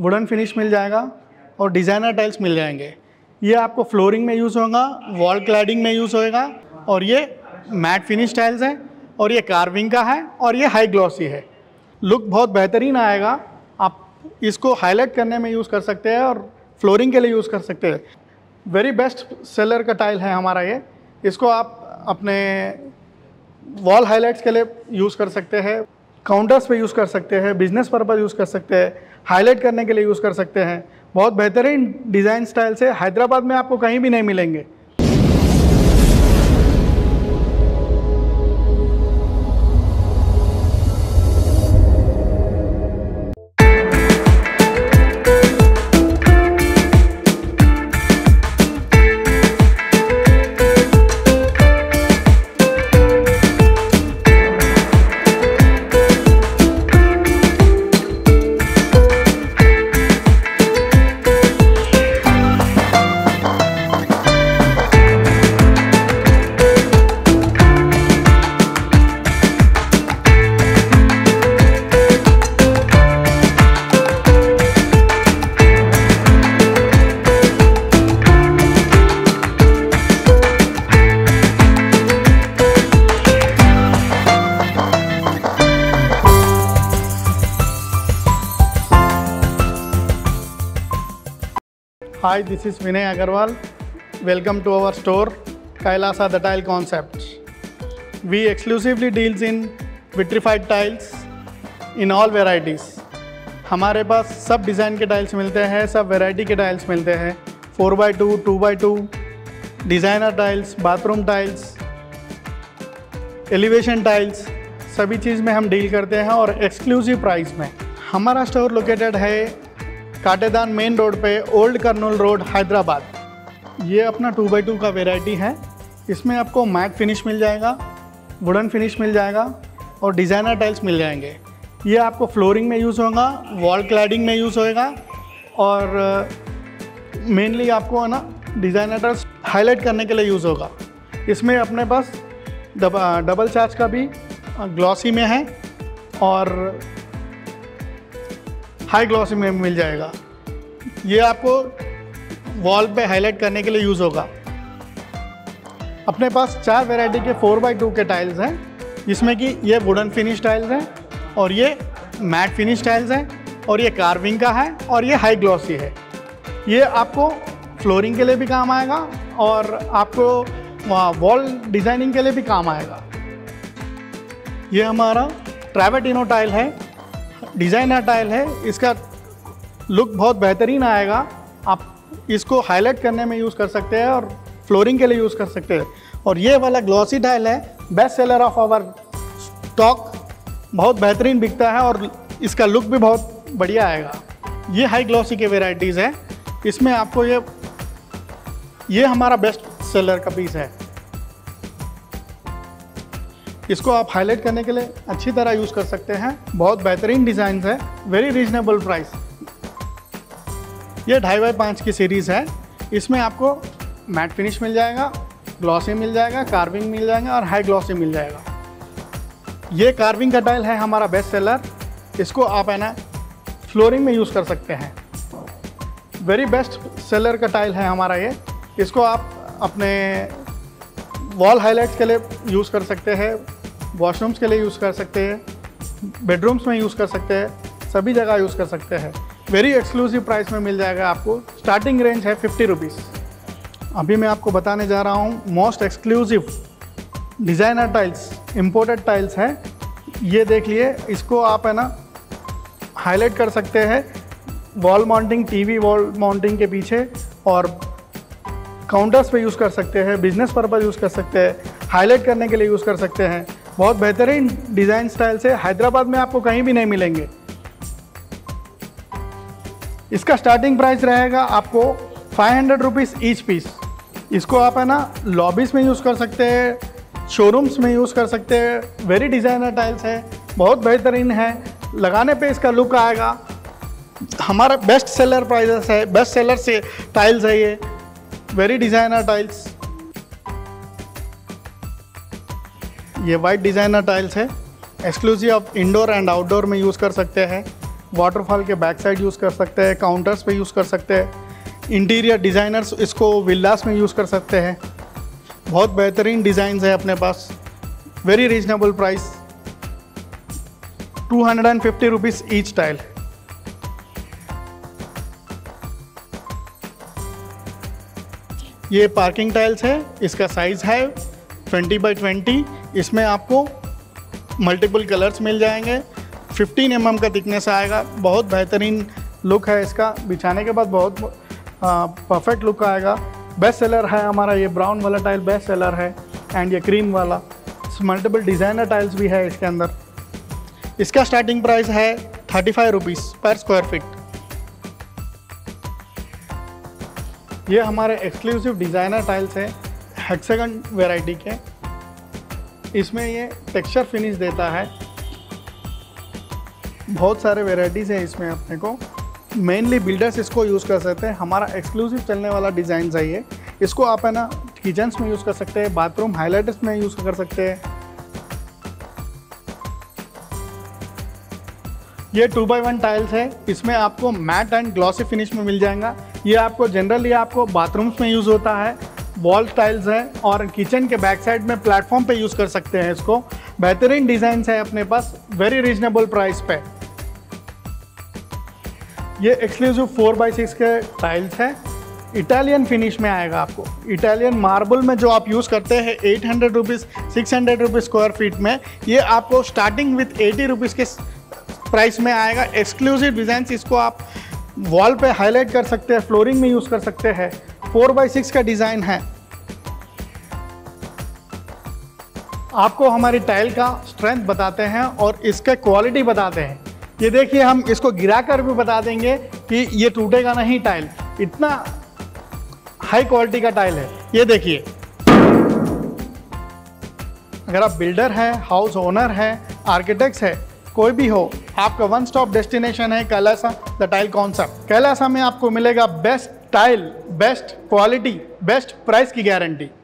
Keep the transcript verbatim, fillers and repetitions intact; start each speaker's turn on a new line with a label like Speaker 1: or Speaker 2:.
Speaker 1: Wooden finish मिल जाएगा और designer tiles मिल जाएंगे। ये आपको फ्लोरिंग में यूज़ होगा, वॉल क्लैडिंग में यूज़ होएगा और ये मैट फिनिश टाइल्स हैं और ये कार्विंग का है और ये हाई ग्लॉसी है। लुक बहुत बेहतरीन आएगा। आप इसको हाईलाइट करने में यूज़ कर सकते हैं और फ्लोरिंग के लिए यूज़ कर सकते हैं। वेरी बेस्ट सेलर का टाइल है हमारा ये। इसको आप अपने वॉल हाईलाइट्स के लिए यूज़ कर सकते हैं, काउंटर्स पे यूज़ कर सकते हैं, बिजनेस पर्पज़ यूज़ कर सकते हैं, हाईलाइट करने के लिए यूज़ कर सकते हैं। बहुत बेहतरीन डिज़ाइन स्टाइल से हैदराबाद में आपको कहीं भी नहीं मिलेंगे। Hi, this is Vinay Agarwal. Welcome to our store, Kailasa The Tile Concepts. We exclusively deals in vitrified tiles in all varieties. हमारे पास सब डिज़ाइन के टाइल्स मिलते हैं, सब वैरायटी के टाइल्स मिलते हैं। Four by two, two by two, designer tiles, bathroom tiles, elevation tiles, सभी चीज़ में हम डील करते हैं और एक्सक्लूसिव प्राइस में। हमारा स्टोर लोकेटेड है काटेदान मेन रोड पे, ओल्ड कर्नूल रोड, हैदराबाद। ये अपना टू बाई टू का वेराइटी है। इसमें आपको मैट फिनिश मिल जाएगा, वुडन फिनिश मिल जाएगा और डिज़ाइनर टाइल्स मिल जाएंगे। ये आपको फ्लोरिंग में यूज़ होगा, वॉल क्लैडिंग में यूज़ होएगा और मेनली आपको है ना डिज़ाइनर टाइल्स हाईलाइट करने के लिए यूज़ होगा। इसमें अपने पास डब, डबल चार्ज का भी ग्लॉसी में है और हाई ग्लॉसी में मिल जाएगा। ये आपको वॉल पे हाईलाइट करने के लिए यूज़ होगा। अपने पास चार वैरायटी के फोर बाई टू के टाइल्स हैं, जिसमें कि ये वुडन फिनिश टाइल्स हैं और ये मैट फिनिश टाइल्स हैं और ये कार्विंग का है और ये हाई ग्लॉसी है। ये आपको फ्लोरिंग के लिए भी काम आएगा और आपको वॉल डिज़ाइनिंग के लिए भी काम आएगा। ये हमारा ट्रैवर्टिनो टाइल है, डिज़ाइनर टाइल है। इसका लुक बहुत बेहतरीन आएगा। आप इसको हाईलाइट करने में यूज़ कर सकते हैं और फ्लोरिंग के लिए यूज़ कर सकते हैं। और ये वाला ग्लॉसी टाइल है, best seller of our stock. बहुत बेहतरीन बिकता है और इसका लुक भी बहुत बढ़िया आएगा। ये हाई ग्लॉसी के वेराइटीज़ है। इसमें आपको ये ये हमारा बेस्ट सेलर का पीस है। इसको आप हाईलाइट करने के लिए अच्छी तरह यूज़ कर सकते हैं। बहुत बेहतरीन डिज़ाइन है, वेरी रीजनेबल प्राइस। ये ढाई बाई पाँच की सीरीज़ है। इसमें आपको मैट फिनिश मिल जाएगा, ग्लॉसी मिल जाएगा, कार्विंग मिल जाएगा और हाई ग्लॉसी मिल जाएगा। ये कार्विंग का टाइल है हमारा बेस्ट सेलर। इसको आप है ना फ्लोरिंग में यूज़ कर सकते हैं। वेरी बेस्ट सेलर का टाइल है हमारा ये। इसको आप अपने वॉल हाईलाइट्स के लिए यूज़ कर सकते हैं, वॉशरूम्स के लिए यूज़ कर सकते हैं, बेडरूम्स में यूज़ कर सकते हैं, सभी जगह यूज़ कर सकते हैं। वेरी एक्सक्लूसिव प्राइस में मिल जाएगा आपको। स्टार्टिंग रेंज है फिफ्टी रुपीज़। अभी मैं आपको बताने जा रहा हूँ most exclusive designer tiles, imported tiles हैं। ये देख लिए, इसको आप है ना हाईलाइट कर सकते हैं wall mounting, TV wall mounting के पीछे और काउंटर्स पे यूज़ कर सकते हैं, बिजनेस पर्पज़ यूज़ कर सकते हैं, हाईलाइट करने के लिए यूज़ कर सकते हैं। बहुत बेहतरीन डिज़ाइन स्टाइल से हैदराबाद में आपको कहीं भी नहीं मिलेंगे। इसका स्टार्टिंग प्राइस रहेगा आपको five hundred rupees each piece. इसको आप है ना लॉबीज़ में यूज़ कर सकते हैं, शोरूम्स में यूज़ कर सकते हैं। वेरी डिज़ाइनर टाइल्स है, बहुत बेहतरीन है। लगाने पे इसका लुक आएगा। हमारा बेस्ट सेलर प्राइसेस है, बेस्ट सेलर से टाइल्स है ये, वेरी डिज़ाइनर टाइल्स। ये वाइट डिज़ाइनर टाइल्स है, एक्सक्लूसिव आप इंडोर एंड आउटडोर में यूज़ कर सकते हैं। वाटरफॉल के बैक साइड यूज़ कर सकते हैं, काउंटर्स पे यूज़ कर सकते हैं। इंटीरियर डिज़ाइनर्स इसको विल्लास में यूज़ कर सकते हैं। बहुत बेहतरीन डिज़ाइंस है अपने पास, very reasonable price, two hundred and fifty rupees each tile. ये पार्किंग टाइल्स है, इसका साइज़ है ट्वेंटी बाई ट्वेंटी। इसमें आपको मल्टीपल कलर्स मिल जाएंगे। फिफ्टीन एम एम का थिकनेस आएगा। बहुत बेहतरीन लुक है इसका, बिछाने के बाद बहुत परफेक्ट लुक आएगा। बेस्ट सेलर है हमारा ये ब्राउन वाला टाइल, बेस्ट सेलर है। एंड ये क्रीम वाला, मल्टीपल डिज़ाइनर टाइल्स भी है इसके अंदर। इसका स्टार्टिंग प्राइस है thirty five rupees per square feet. ये हमारे एक्सक्लूसिव डिज़ाइनर टाइल्स है, हेक्सागन वैरायटी के। इसमें ये टेक्सचर फिनिश देता है। बहुत सारे वैरायटीज़ है इसमें अपने को। मेनली बिल्डर्स इसको यूज़ कर सकते हैं। हमारा एक्सक्लूसिव चलने वाला डिज़ाइन है ये। इसको आप है ना किचन्स में यूज़ कर सकते हैं, बाथरूम हाइलाइटर्स में यूज़ कर सकते हैं। ये टू बाई वन टाइल्स है। इसमें आपको मैट एंड ग्लॉसी फिनिश में मिल जाएगा। ये आपको जनरली आपको बाथरूम्स में यूज़ होता है। वॉल टाइल्स है और किचन के बैक साइड में प्लेटफॉर्म पे यूज़ कर सकते हैं इसको। बेहतरीन डिज़ाइन है अपने पास, वेरी रीजनेबल प्राइस पे। ये एक्सक्लूसिव फोर बाई सिक्स के टाइल्स है, इटालियन फिनिश में आएगा आपको। इटालियन मार्बल में जो आप यूज़ करते हैं eight hundred rupees six hundred rupees square feet में, ये आपको स्टार्टिंग विथ एटी रुपीज़ के प्राइस में आएगा। एक्सक्लूसिव डिज़ाइन, इसको आप वॉल पे हाईलाइट कर सकते हैं, फ्लोरिंग में यूज़ कर सकते हैं। फोर बाई सिक्स का डिज़ाइन है। आपको हमारी टाइल का स्ट्रेंथ बताते हैं और इसका क्वालिटी बताते हैं। ये देखिए, हम इसको गिरा कर भी बता देंगे कि ये टूटेगा नहीं टाइल, इतना हाई क्वालिटी का टाइल है। ये देखिए, अगर आप बिल्डर हैं, हाउस ओनर हैं, आर्किटेक्ट्स है, कोई भी हो, आपका वन स्टॉप डेस्टिनेशन है Kailasa the tile concept. Kailasa में आपको मिलेगा best tile, best quality, best price की गारंटी।